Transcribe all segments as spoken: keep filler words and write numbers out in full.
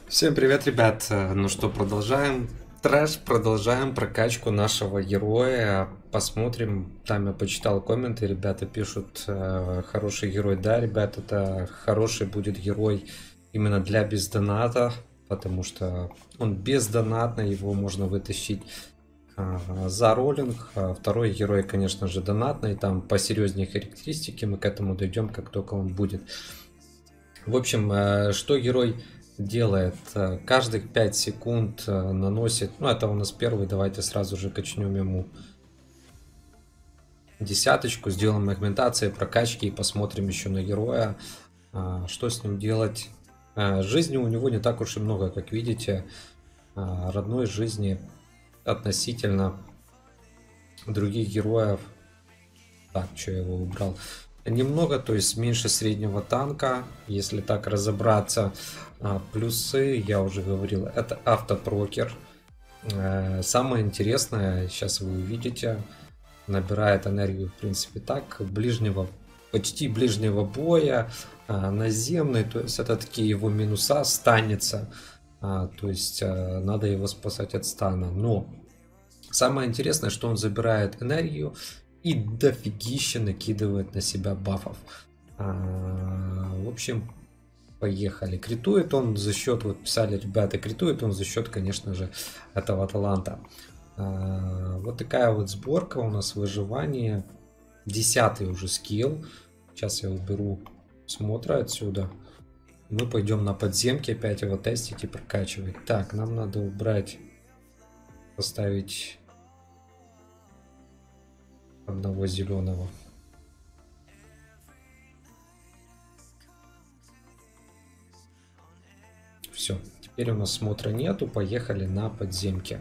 Всем привет, ребят! Ну что, продолжаем трэш, продолжаем прокачку нашего героя. Посмотрим, там я почитал комменты, ребята пишут, э, хороший герой. Да, ребят, это хороший будет герой именно для бездоната, потому что он бездонатный, его можно вытащить а, за роллинг. А второй герой, конечно же, донатный, там посерьезнее характеристики, мы к этому дойдем, как только он будет. В общем, э, что герой делает? Э, Каждых пять секунд э, наносит, ну это у нас первый, давайте сразу же качнем ему десяточку, сделаем агментации, прокачки и посмотрим еще на героя, а, что с ним делать. А, Жизни у него не так уж и много, как видите, а, родной жизни относительно других героев. Так, что я его убрал? Немного, то есть меньше среднего танка, если так разобраться. А, плюсы, я уже говорил, это автопрокер. Э, Самое интересное, сейчас вы увидите, набирает энергию, в принципе, так, ближнего, почти ближнего боя, а, наземный, то есть это такие его минуса, станется, а, то есть а, надо его спасать от стана. Но самое интересное, что он забирает энергию и дофигища накидывает на себя бафов. А, в общем, поехали. Критует он за счет, вот писали ребята, критует он за счет, конечно же, этого таланта. А, вот такая вот сборка у нас, выживание. Десятый уже скилл. Сейчас я уберу смотра отсюда. Мы пойдем на подземки опять его тестить и прокачивать. Так, нам надо убрать, поставить одного зеленого. Все, теперь у нас смотра нету, поехали на подземки.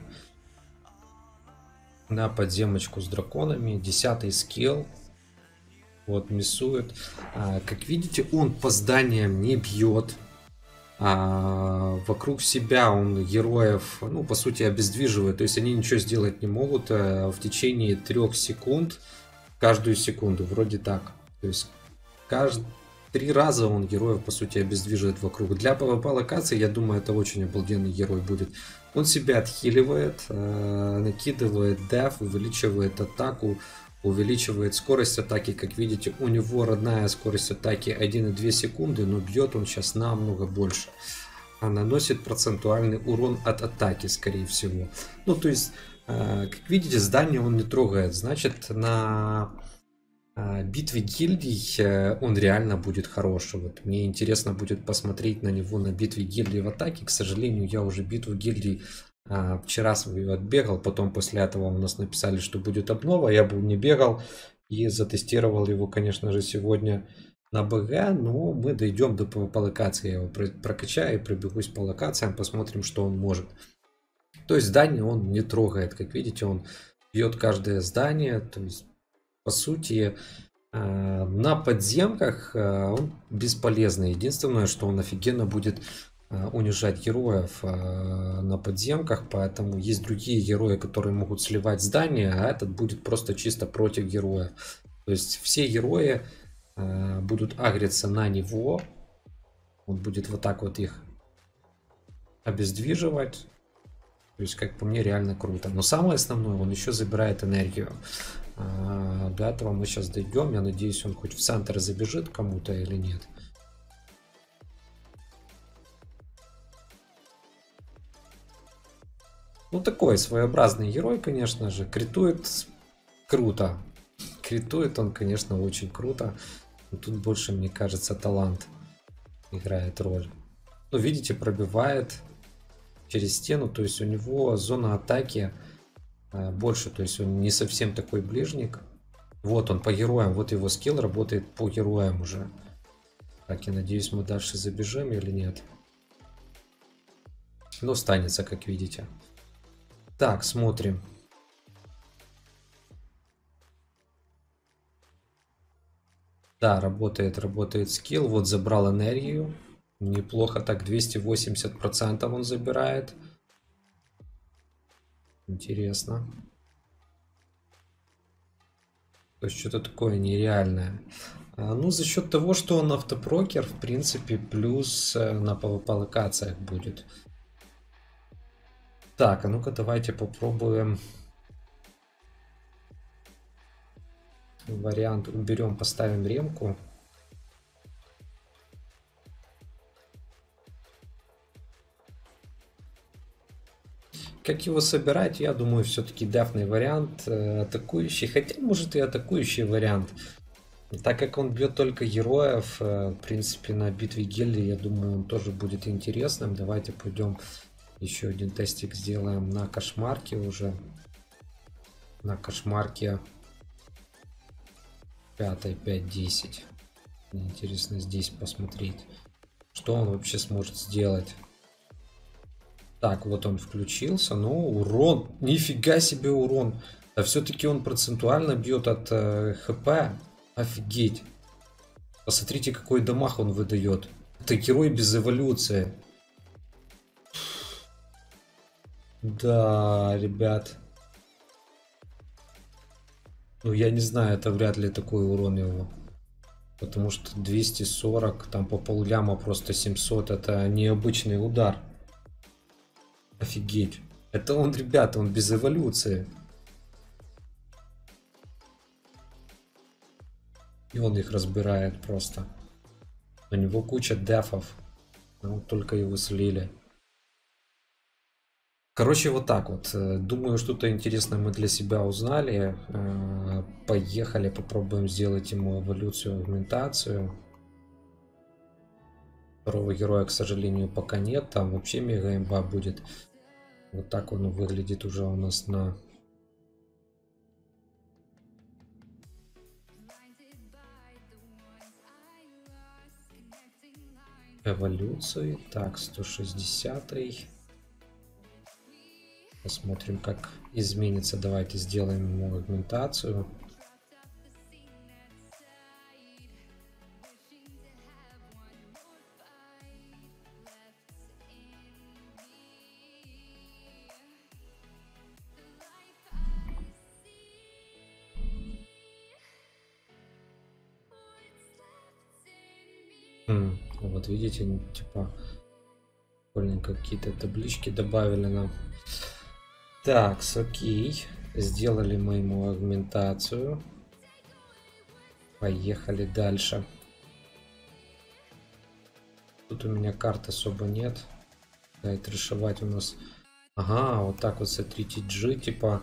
На подземочку с драконами, десятый скилл. Вот, миссует. А, как видите, он по зданиям не бьет. А, вокруг себя он героев, ну, по сути, обездвиживает. То есть они ничего сделать не могут а, в течение трех секунд. Каждую секунду, вроде так. То есть каждый... Три раза он героев, по сути, обездвиживает вокруг. Для пэ вэ пэ локации, я думаю, это очень обалденный герой будет. Он себя отхиливает, э, накидывает деф, увеличивает атаку, увеличивает скорость атаки. Как видите, у него родная скорость атаки один и две секунды, но бьет он сейчас намного больше. А наносит процентуальный урон от атаки, скорее всего. Ну, то есть, э, как видите, здание он не трогает. Значит, на битве гильдий он реально будет хороший. Вот мне интересно будет посмотреть на него на битве гильдий в атаке. К сожалению, я уже битву гильдий а, вчера свою отбегал. Потом после этого у нас написали, что будет обнова. Я был не бегал и затестировал его, конечно же, сегодня на бэ гэ. Но мы дойдем до пэ вэ пэ локации. Я его прокачаю и пробегусь по локациям. Посмотрим, что он может. То есть здание он не трогает. Как видите, он бьет каждое здание. То есть по сути, на подземках он бесполезный. Единственное, что он офигенно будет унижать героев на подземках, поэтому есть другие герои, которые могут сливать здания, а этот будет просто чисто против героя. То есть все герои будут агриться на него, он будет вот так вот их обездвиживать. То есть, как по мне, реально круто. Но самое основное, он еще забирает энергию. А, до этого мы сейчас дойдем. Я надеюсь, он хоть в центр забежит кому-то или нет. Ну, такой своеобразный герой, конечно же. Критует круто. Критует он, конечно, очень круто. Но тут больше, мне кажется, талант играет роль. Ну, видите, пробивает через стену. То есть у него зона атаки больше, то есть он не совсем такой ближник. Вот он по героям, вот его скилл работает по героям уже. Так, я надеюсь, мы дальше забежим или нет. Но останется, как видите. Так, смотрим. Да, работает, работает скилл. Вот забрал энергию. Неплохо так, двести восемьдесят процентов он забирает. Интересно. То есть что-то такое нереальное. А, ну, за счет того, что он автопрокер, в принципе, плюс э, на пвп локациях будет. Так, а ну-ка давайте попробуем вариант. Уберем, поставим ремку. Как его собирать, я думаю, все-таки дефный вариант, э, атакующий, хотя может и атакующий вариант. Так как он бьет только героев, э, в принципе на битве гильдии, я думаю, он тоже будет интересным. Давайте пойдем еще один тестик сделаем на кошмарке уже. На кошмарке пять пять десять. Мне интересно здесь посмотреть, что он вообще сможет сделать. Так, вот он включился, но урон, нифига себе урон. А все-таки он процентуально бьет от э, хп. Офигеть. Посмотрите, какой дамаг он выдает. Это герой без эволюции. Да, ребят. Ну, я не знаю, это вряд ли такой урон его. Потому что двести сорок, там по полляма просто семьсот, это необычный удар. Офигеть. Это он, ребята, он без эволюции. И он их разбирает просто. У него куча дефов. Ну, только его слили. Короче, вот так вот. Думаю, что-то интересное мы для себя узнали. Поехали, попробуем сделать ему эволюцию, агментацию. Второго героя, к сожалению, пока нет. Там вообще мега имба будет. Вот так он выглядит уже у нас на эволюции. Так, сто шестьдесят. Посмотрим, как изменится. Давайте сделаем ему агментацию. Хм, вот видите, типа прикольненько какие-то таблички добавили нам. Так, окей. Сделали мы ему агментацию. Поехали дальше. Тут у меня карт особо нет. Дайте решивать у нас. Ага, вот так вот смотрите, G типа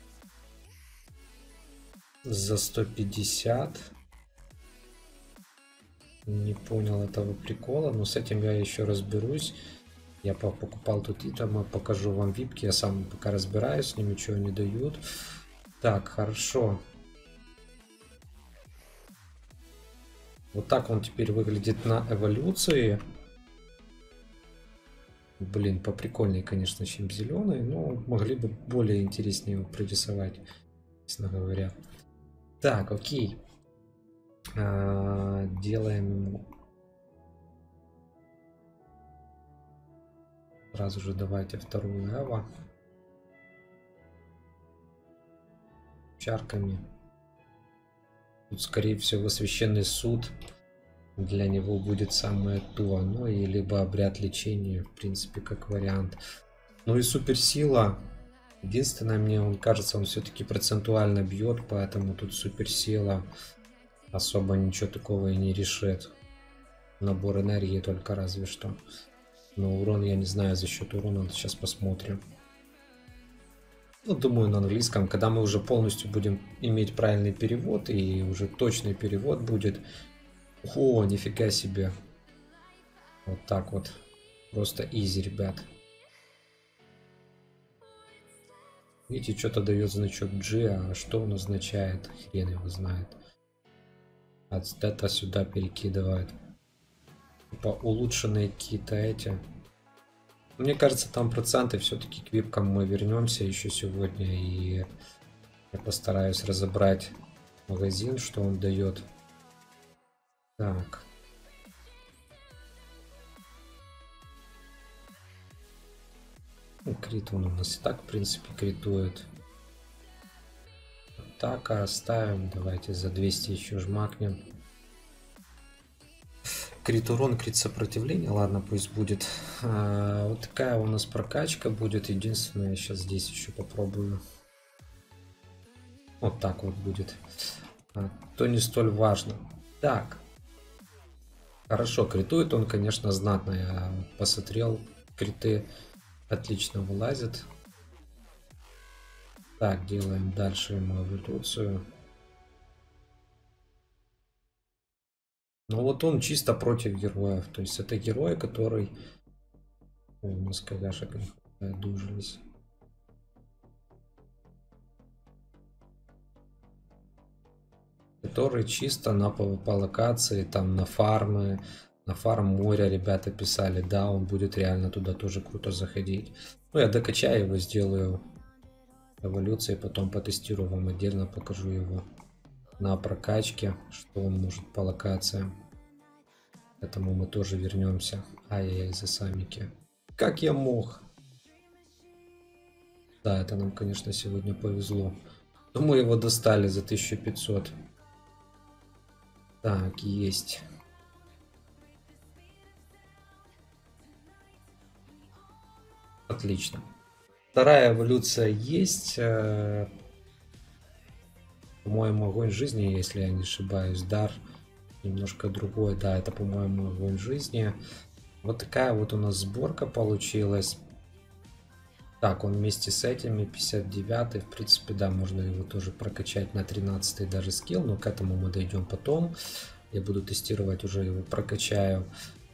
за сто пятьдесят. Не понял этого прикола, но с этим я еще разберусь. Я покупал тут итемы, покажу вам випки, я сам пока разбираюсь, с ними ничего не дают. Так, хорошо. Вот так он теперь выглядит на эволюции. Блин, поприкольнее, конечно, чем зеленый, но могли бы более интереснее его прорисовать, честно говоря. Так, окей. А, делаем ему сразу же давайте вторую эво чарками. Тут скорее всего священный суд для него будет самое то, ну и либо обряд лечения, в принципе, как вариант. Ну и суперсила. Единственное, мне он кажется, он все-таки процентуально бьет, поэтому тут суперсила особо ничего такого и не решит. Набор энергии только разве что. Но урон я не знаю, за счет урона сейчас посмотрим. Ну, думаю, на английском, когда мы уже полностью будем иметь правильный перевод и уже точный перевод будет. О, нифига себе. Вот так вот. Просто изи, ребят. Видите, что-то дает значок G, а что он означает, хрен его знает. От стата сюда перекидывает. Типа улучшенные какие-то эти. Мне кажется, там проценты все-таки к випкам мы вернемся еще сегодня. И я постараюсь разобрать магазин, что он дает. Так. Ну, крит он у нас и так, в принципе, критует. атака оставим. Давайте за двести еще жмакнем. Крит урон, крит сопротивление. Ладно, пусть будет. А, вот такая у нас прокачка будет. Единственное, я сейчас здесь еще попробую. Вот так вот будет. А, то не столь важно. Так. Хорошо, критует он, конечно, знатно. Я посмотрел. Криты отлично вылазят. Так, делаем дальше ему эволюцию. Ну вот он чисто против героев. То есть это герой, который... Ой, у нас коляшек не хватает, дужились. Который чисто на пвп локации, там на фармы, на фарм моря ребята писали. Да, он будет реально туда тоже круто заходить. Ну, я докачаю его, сделаю эволюции, потом потестирую вам отдельно, покажу его на прокачке, что он может по локациям. К этому мы тоже вернемся. Ай-яй-яй, за самики. Как я мог? Да, это нам, конечно, сегодня повезло. Но мы его достали за тысячу пятьсот. Так, есть. Отлично. Вторая эволюция есть. По-моему, огонь жизни, если я не ошибаюсь. Дар немножко другой. Да, это, по-моему, огонь жизни. Вот такая вот у нас сборка получилась. Так, он вместе с этими пятьдесят девятый. В принципе, да, можно его тоже прокачать на тринадцатый даже скилл. Но к этому мы дойдем потом. Я буду тестировать, уже его прокачаю.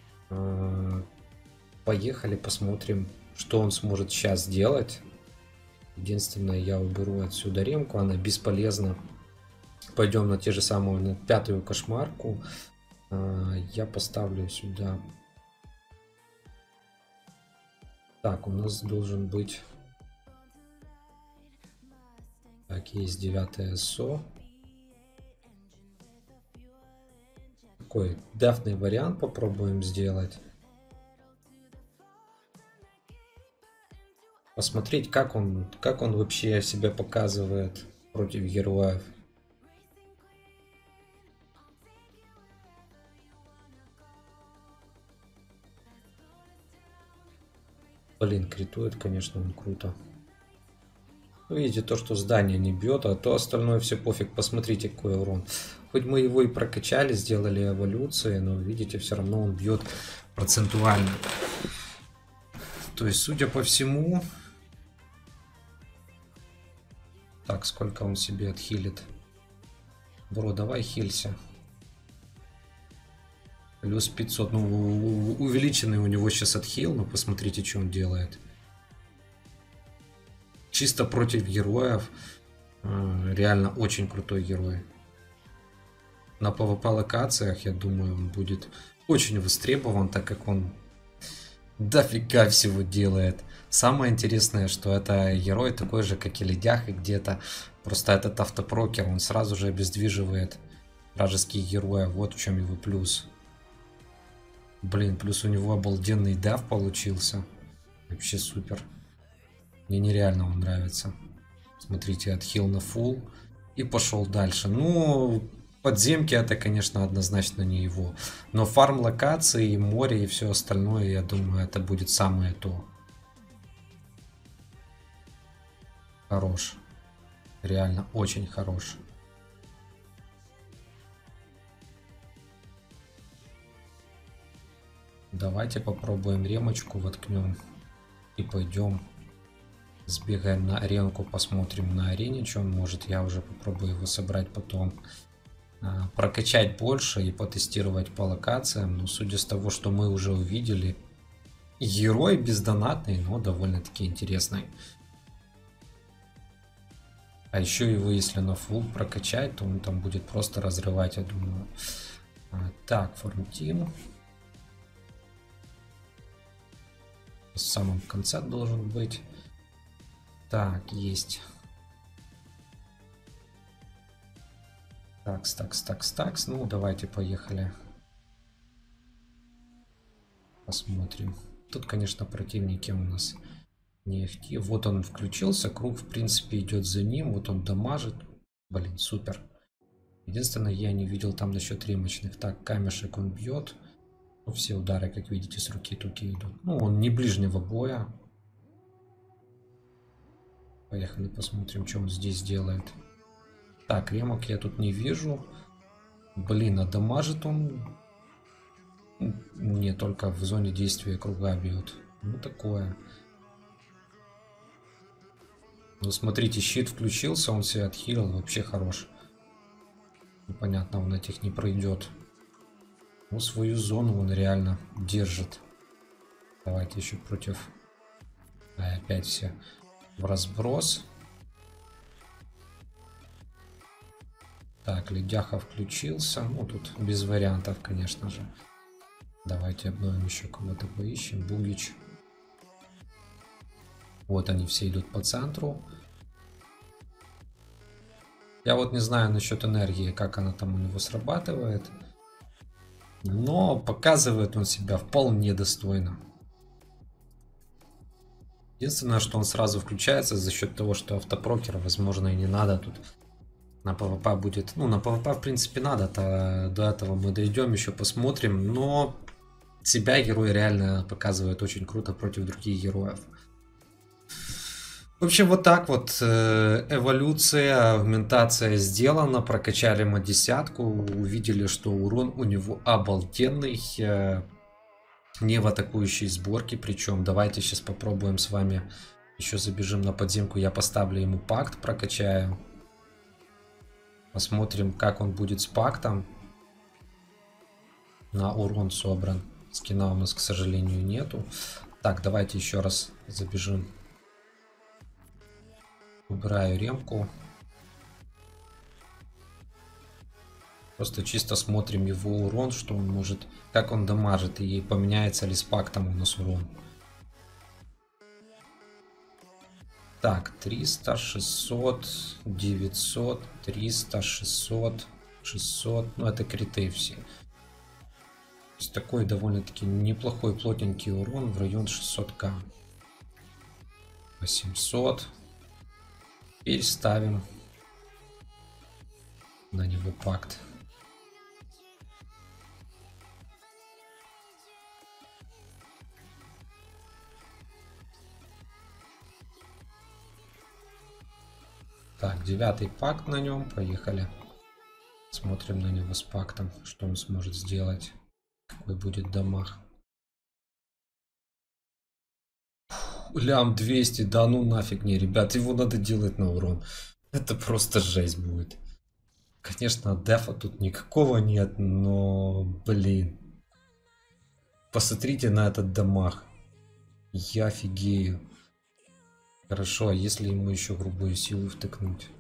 Поехали, посмотрим, что он сможет сейчас сделать. Единственное, я уберу отсюда ремку, она бесполезна. Пойдем на те же самые, на пятую кошмарку. Я поставлю сюда. Так, у нас должен быть... Так, есть девятое СО. Такой дефный вариант попробуем сделать. Посмотреть, как он, как он вообще себя показывает против героев. Блин, критует, конечно, он круто. Вы видите, то, что здание не бьет, а то остальное все пофиг. Посмотрите, какой урон. Хоть мы его и прокачали, сделали эволюции, но видите, все равно он бьет процентуально. То есть, судя по всему... Так, сколько он себе отхилит? Бро, давай хилься. Плюс пятьсот. Ну, увеличенный у него сейчас отхил, но посмотрите, что он делает. Чисто против героев. Реально очень крутой герой. На пвп локациях, я думаю, он будет очень востребован, так как он дофига всего делает. Самое интересное, что это герой такой же, как и Ледях, и где-то просто этот автопрокер, он сразу же обездвиживает вражеских героев. Вот в чем его плюс. Блин, плюс у него обалденный дав получился. Вообще супер. Мне нереально он нравится. Смотрите, отхил на фул и пошел дальше. Ну, подземки это, конечно, однозначно не его. Но фарм локации, и море, и все остальное, я думаю, это будет самое то. Хорош. Реально очень хорош. Давайте попробуем ремочку воткнем. И пойдем. Сбегаем на аренку, посмотрим на арене, что он может. Я уже попробую его собрать потом. А, прокачать больше и потестировать по локациям. Но судя с того, что мы уже увидели, герой бездонатный, но довольно-таки интересный. А еще его, если на фулл прокачать, то он там будет просто разрывать, я думаю. А, так, фармтим. В самом конце должен быть. Так, есть. Такс, такс, такс, такс. Ну, давайте поехали. Посмотрим. Тут, конечно, противники у нас не ахти. Вот он включился. Круг, в принципе, идет за ним. Вот он дамажит. Блин, супер. Единственное, я не видел там насчет ремочных. Так, камешек он бьет. Ну, все удары, как видите, с руки туки идут. Ну, он не ближнего боя. Поехали, посмотрим, что он здесь делает. Так, ремок я тут не вижу. Блин, а дамажит он... Не, только в зоне действия круга бьет. Ну, такое. Ну, смотрите, щит включился, он себя отхилил, вообще хорош. Ну, понятно, он этих не пройдет. Ну, свою зону он реально держит. Давайте еще против... А, опять все в разброс. Так, ледяха включился. Ну, тут без вариантов, конечно же. Давайте обновим еще кого-то поищем. Бугич. Вот они все идут по центру. Я вот не знаю насчет энергии, как она там у него срабатывает. Но показывает он себя вполне достойно. Единственное, что он сразу включается за счет того, что автопрокера, возможно, и не надо тут. На ПВП будет... Ну, на ПВП, в принципе, надо. -то, до этого мы дойдем, еще посмотрим. Но себя герой реально показывает очень круто против других героев. В общем, вот так вот эволюция, аугментация сделана. Прокачали мы десятку. Увидели, что урон у него обалденный. Не в атакующей сборке. Причем давайте сейчас попробуем с вами. Еще забежим на подземку. Я поставлю ему пакт, прокачаю. Посмотрим, как он будет с пактом. На урон собран. Скина у нас, к сожалению, нету. Так, давайте еще раз забежим. Убираю ремку. Просто чисто смотрим его урон, что он может, как он дамажит и поменяется ли с пактом у нас урон. Так, триста, шестьсот, девятьсот, триста, шестьсот, шестьсот. Ну, это криты все. То есть такой довольно-таки неплохой плотненький урон в район шестьсот ка. восемьсот. Теперь ставим на него пакт. Так, девятый пакт на нем. Поехали. Смотрим на него с пактом, что он сможет сделать. Какой будет дамаг. Лям двести, да ну нафиг не, ребят, его надо делать на урон. Это просто жесть будет. Конечно, дефа тут никакого нет, но, блин. Посмотрите на этот дамаг. Я офигею. Хорошо, а если ему еще грубую силу втыкнуть?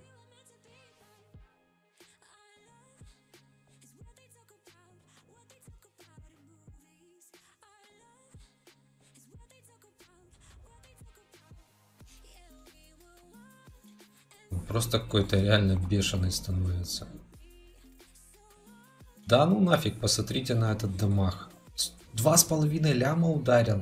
Просто какой-то реально бешеный становится. Да ну нафиг, посмотрите на этот дамаг. Два с половиной ляма ударил.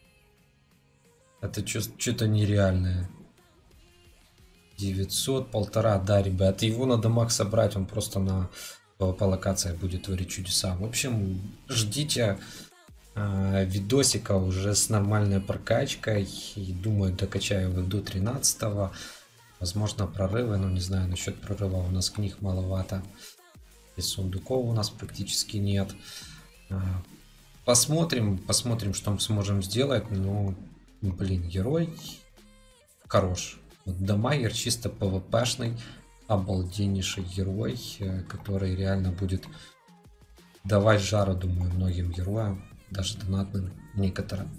Это что-то нереальное. девятьсот, полтора, да, ребят. Его на дамаг собрать, он просто на по локации будет творить чудеса. В общем, ждите э, видосика уже с нормальной прокачкой. И думаю, докачаю его до тринадцатого. Возможно, прорывы, но не знаю, насчет прорыва у нас книг маловато. И сундуков у нас практически нет. Посмотрим, посмотрим, что мы сможем сделать. Ну, блин, герой хорош. Вот Дамагер чисто пвпшный, обалденнейший герой, который реально будет давать жару, думаю, многим героям, даже донатным некоторым.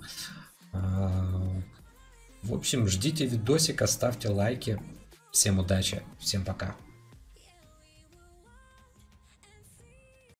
В общем, ждите видосика, ставьте лайки. Всем удачи, всем пока.